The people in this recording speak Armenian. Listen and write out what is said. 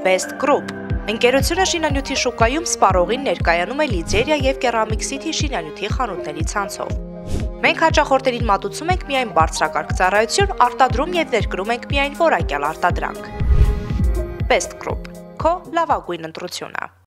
Best Group ընկերությունը շինանյութի շուկայում սպառողին ներկայանում է լիձերիա եւ կերամիկ City շինանյութի խանութների ցանցով։ Մենք հաճախորդներին մատուցում ենք միայն բարձրակարգ ծառայություն, արտադրում եւ ներկրում ենք միայն որակյալ արտադրանք։ Best Group, քո լավագույն ընտրությունը։